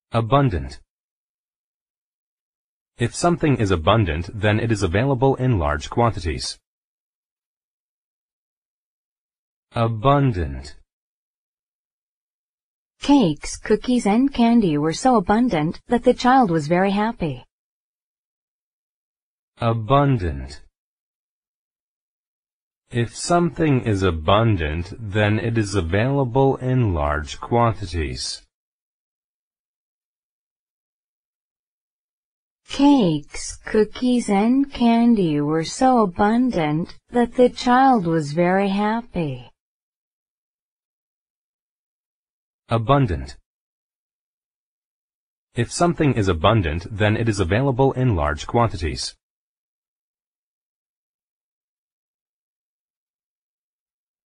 Abundant. If something is abundant, then it is available in large quantities. Abundant. Cakes, cookies, and candy were so abundant that the child was very happy. Abundant. If something is abundant, then it is available in large quantities. Cakes, cookies, and candy were so abundant that the child was very happy. Abundant. If something is abundant, then it is available in large quantities.